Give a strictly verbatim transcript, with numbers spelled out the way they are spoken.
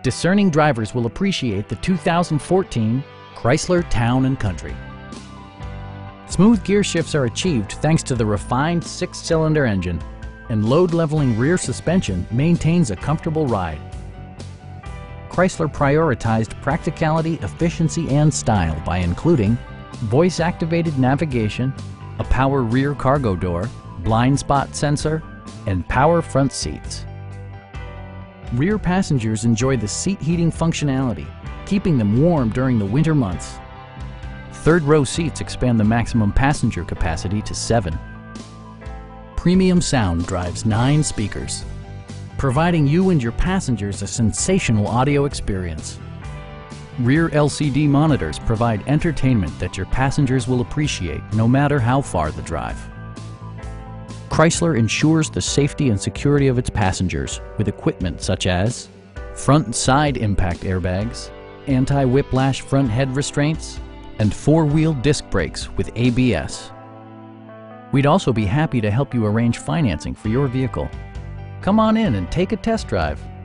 discerning drivers will appreciate the two thousand fourteen Chrysler Town and Country. Smooth gear shifts are achieved thanks to the refined six-cylinder engine, and load-leveling rear suspension maintains a comfortable ride. Chrysler prioritized practicality, efficiency, and style by including voice-activated navigation, a power rear cargo door, blind spot sensor, and power front seats. Rear passengers enjoy the seat heating functionality, keeping them warm during the winter months. Third row seats expand the maximum passenger capacity to seven. Premium sound drives nine speakers, providing you and your passengers a sensational audio experience. Rear L C D monitors provide entertainment that your passengers will appreciate no matter how far the drive. Chrysler ensures the safety and security of its passengers with equipment such as front and side impact airbags, anti-whiplash front head restraints, and four-wheel disc brakes with A B S. We'd also be happy to help you arrange financing for your vehicle. Come on in and take a test drive.